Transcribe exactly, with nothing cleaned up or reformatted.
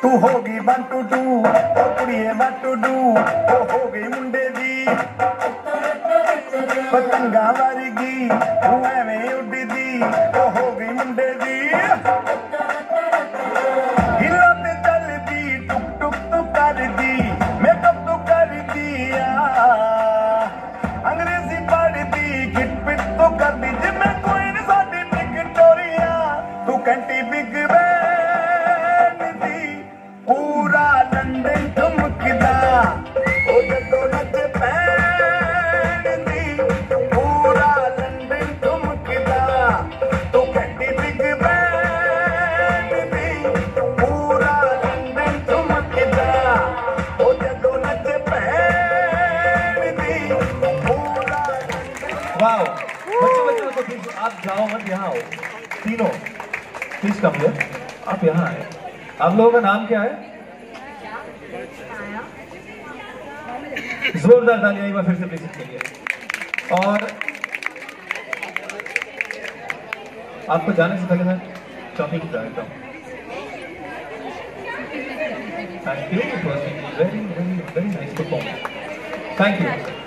तू होगी one two two ओ कुड़िए वन टू डू ओ हो गई मुंडे दी पतंगा वर्गी तू एवें उड़दी ओ हो गई मुंडे दी हिला ते चलदी टुक टुक तू करदी मेकअप तू करदी अंग्रेजी पढ़दी किट पिट तू करदी जिम्मे कोई नहीं साडी विक्टोरिया तू कंटी बिग बैन दी पूरा लंदन ठुमकदा ओ जदों नच पैन दी पूरा लंदन ठुमकदा तू कंटी बिग बैन दी पूरा लंदन ठुमकदा ओ जदों नच पैन दी पूरा वाओ बच्चों बच्चों को प्लीज आप जाओ मत, यहाँ आओ तीनों, प्लीज कम हियर, आप यहाँ आए। आप लोगों का नाम क्या है? जोरदार तालियां एक बार फिर से प्लीज के लिए। और आपको जाने से पहले मैं चौथी की चाहता हूँ। Thank you, very very very nice performance, thank you.